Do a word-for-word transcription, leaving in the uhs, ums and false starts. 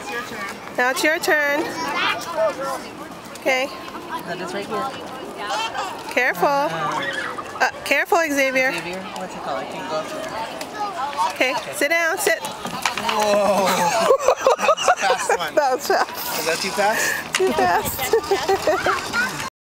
your turn. Now it's your turn. Okay. That is right here. Careful. Uh, Uh, careful, Xavier. Xavier, what's it called? I can go up there. Okay, sit down, sit. Whoa! That was a fast one. That was fast. Was that too fast? Too fast.